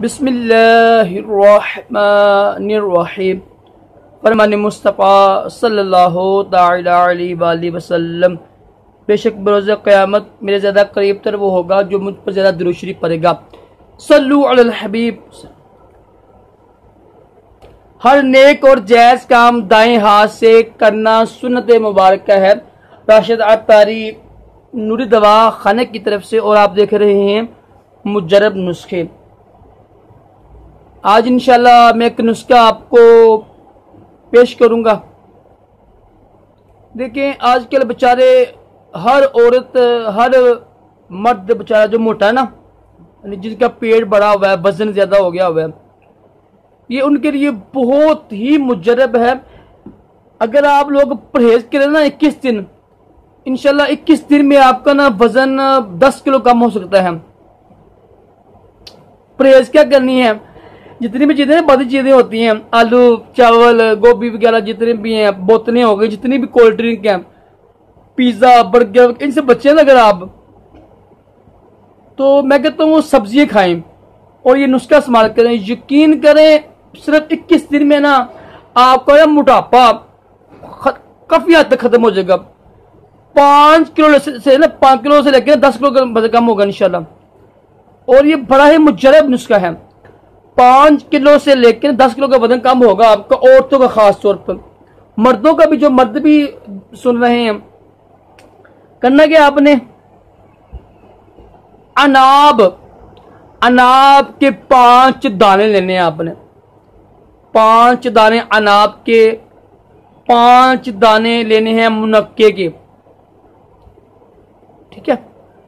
बिस्मिल्लाहिर्रहमानिर्रहीम। फरमान मुस्तफ़ा सल्लल्लाहु तआला अलैहि वसल्लम, बेशक बरोज़ क़यामत मेरे ज़्यादा करीब तर वो होगा जो मुझ पर ज़्यादा दुरूद शरीफ पढ़ेगा। सल्लु अलल हबीब। हर नेक और जायज़ काम दाएं हाथ से करना सुन्नत मुबारक है। राशिद अत्तारी नूरी दवा खाने की तरफ से, और आप देख रहे हैं मुजर्रब नुस्खे। आज इंशाल्लाह मैं एक नुस्खा आपको पेश करूंगा। देखें, आजकल बेचारे हर औरत, हर मर्द बेचारा जो मोटा है ना, जिसका पेट बड़ा हुआ है, वजन ज्यादा हो गया हुआ है, ये उनके लिए बहुत ही मुजर्रब है। अगर आप लोग परहेज करें ना 21 दिन, इंशाल्लाह 21 दिन में आपका ना वजन 10 किलो कम हो सकता है। परहेज क्या करनी है? जितनी भी चीजें बड़ी चीजें होती हैं, आलू चावल गोभी वगैरह जितने भी हैं, बोतलें हो गई, जितनी भी कोल्ड ड्रिंक हैं, पिज्जा बर्गर, इनसे बचे ना अगर आप, तो मैं कहता हूँ सब्जियां खाएं और ये नुस्खा इस्तेमाल करें। यकीन करें, सिर्फ 21 दिन में ना आपका मोटापा काफी हद तक खत्म हो जाएगा। 5 किलो से ना 5 किलो से लेकर 10 किलो वजन कम होगा इंशाल्लाह। और ये बड़ा ही मुजर्रब नुस्खा है। 5 किलो से लेकर 10 किलो का वजन कम होगा आपका, औरतों का खास तौर पर। मर्दों का भी, जो मर्द भी सुन रहे हैं, करना क्या आपने, अनाब के 5 दाने लेने हैं आपने। 5 दाने अनाब के, 5 दाने लेने हैं मुनक्के के, ठीक है।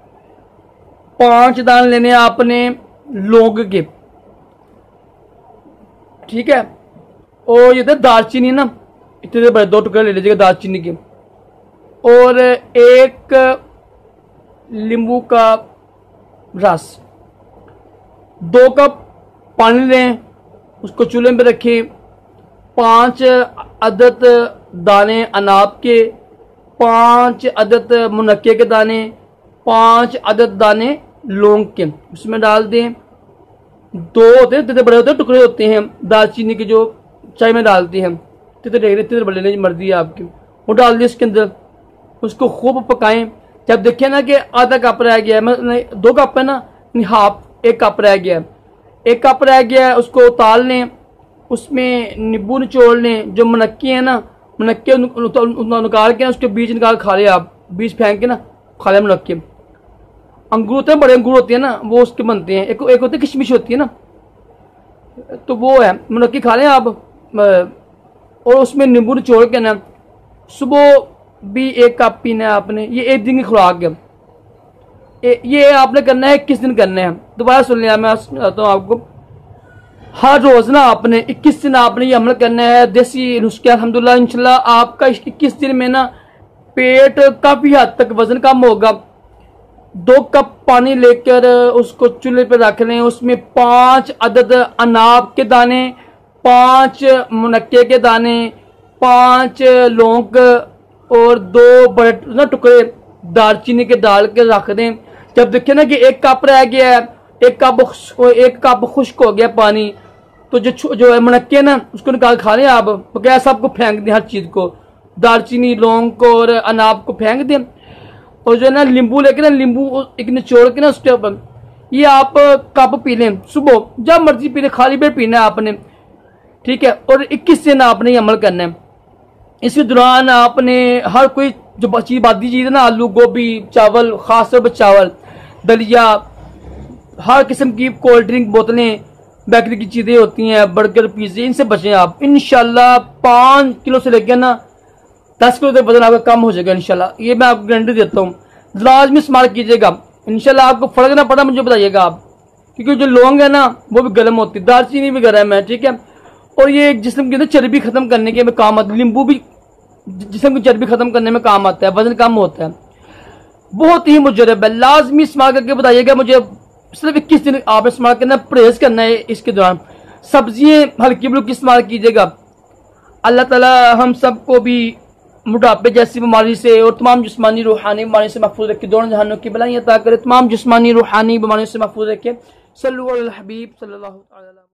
5 दाने लेने हैं आपने लौंग के, ठीक है। और ये दालचीनी ना, इतने बड़े 2 टुकड़े ले लीजिएगा दालचीनी के। और 1 नींबू का रस, 2 कप पानी लें, उसको चूल्हे पे रखें। 5 अदद दाने अनाब के, 5 अदद मुनक्के के दाने, 5 अदद दाने लौंग के उसमें डाल दें। 2 होते हैं, इतने बड़े होते हैं, टुकड़े होते हैं दालचीनी के, जो चाय में डालते हैं, इतने बड़े लेने की मर्जी है आपकी, वो डाल दिए इसके अंदर। उसको खूब पकाएं। जब देखें ना कि आधा कप रह गया है, मतलब 2 कप है ना, हाफ 1 कप रह गया है, 1 कप रह गया है, उसको उतार लें। उसमें नींबू निचोड़ लें। जो मुनक्के हैं ना, मुनक्के निकाल के ना, उसके बीज निकाल खा ले आप, बीज फेंक के ना खा ले मुनक्के। अंगूर होते हैं, बड़े अंगूर होते हैं ना, वो उसके बनते हैं। एक होते हैं किशमिश होती है ना, तो वो है, मुनक्के खा लें आप। और उसमें नींबू निचोड़ के ना सुबह भी 1 कप पीना है आपने। ये 1 दिन की खुराक है। ये आपने करना है, 21 दिन करने हैं। दोबारा सुन लिया, मैं बताता हूँ आपको। हर रोज ना आपने 21 दिन आपने ये अमल करना है, देसी नुस्खे। अल्हम्दुलिल्लाह इंशाल्लाह आपका 21 दिन में ना पेट काफी हद तक वजन कम होगा। 2 कप पानी लेकर उसको चूल्हे पर रख लें। उसमें 5 अदद अनाब के दाने, 5 मुनक्के के दाने, 5 लौंग और 2 बड़े ना टुकड़े दालचीनी के डाल के रख दें। जब देखें ना कि 1 कप रह गया है, 1 कप खुश्क हो गया पानी, तो जो है मुनक्के ना, उसको निकाल खा लें आप। बगैर सबको फेंक दें, हर चीज को, दालचीनी लौंग को और अनाब को फेंक दें। और जो है ना नींबू लेके ना, नींबू एक निचोड़ के ना उसके ऊपर ये आप कप पी लें। सुबह जब मर्जी पी लें, खाली पेट पीना है आपने, ठीक है। और 21 दिन आपने ये अमल करना है। इसके दौरान आपने हर कोई जो बादी चीज है ना, आलू गोभी चावल, खास तौर पर चावल, दलिया, हर किस्म की कोल्ड ड्रिंक बोतलें, बेकरी की चीजें होती हैं, बर्गर पिज्जे, इनसे बचें आप। इंशाल्लाह 5 किलो से लेकर ना 10 किलो तक वजन आपका कम हो जाएगा इंशाल्लाह। ये मैं आपको गारंटी देता हूँ। लाजमी इस्तेमाल कीजिएगा, इंशाल्लाह आपको फर्क ना पड़ा मुझे बताइएगा आप, क्योंकि जो लौंग है ना वो भी गर्म होती है, दालचीनी भी गर्म है, ठीक है। और ये जिस्म की चर्बी खत्म करने के में काम आता है। नींबू भी जिस्म की चर्बी खत्म करने में काम आता है, वजन कम होता है। बहुत ही मुजर्रब है, लाजमी इस्तेमाल करके बताइएगा मुझे। सिर्फ 21 दिन आपने इस्तेमाल करना है, परहेज करना है। इसके दौरान सब्जियां हल्की फुल्की इस्तेमाल कीजिएगा। अल्लाह ताला हम सबको भी मोटापे जैसी बीमारी से और तमाम जिस्मानी रूहानी बीमारी से महफूज रखे, दोनों जहानों की भलाई अता करे, तमाम जिस्मानी रूहानी बीमारियों से महफूज रखे। सल्लु अलल हबीब सल्लल्लाहु अलैहि